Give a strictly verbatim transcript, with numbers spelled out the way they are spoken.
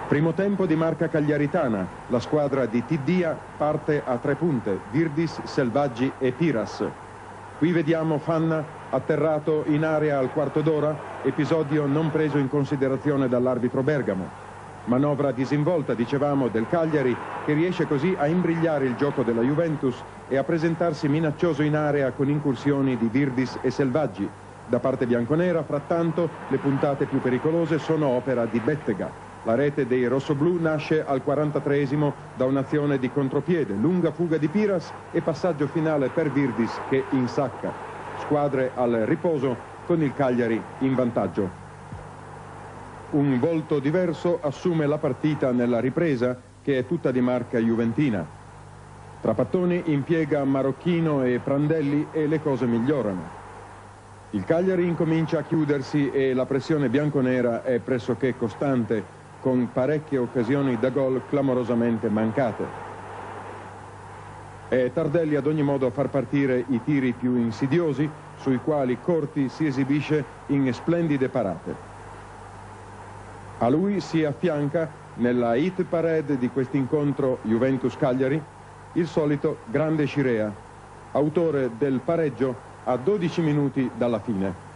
Primo tempo di marca cagliaritana, la squadra di Tiddia parte a tre punte, Virdis, Selvaggi e Piras. Qui vediamo Fanna atterrato in area al quarto d'ora, episodio non preso in considerazione dall'arbitro Bergamo. Manovra disinvolta, dicevamo, del Cagliari, che riesce così a imbrigliare il gioco della Juventus e a presentarsi minaccioso in area con incursioni di Virdis e Selvaggi. Da parte bianconera, frattanto, le puntate più pericolose sono opera di Bettega. La rete dei rossoblù nasce al quarantatreesimo da un'azione di contropiede, lunga fuga di Piras e passaggio finale per Virdis che insacca. Squadre al riposo con il Cagliari in vantaggio. Un volto diverso assume la partita nella ripresa, che è tutta di marca juventina. Trapattoni impiega Marocchino e Prandelli e le cose migliorano. Il Cagliari incomincia a chiudersi e la pressione bianconera è pressoché costante, con parecchie occasioni da gol clamorosamente mancate. È Tardelli ad ogni modo a far partire i tiri più insidiosi, sui quali Corti si esibisce in splendide parate. A lui si affianca, nella hit parade di quest'incontro Juventus-Cagliari, il solito grande Scirea, autore del pareggio a dodici minuti dalla fine.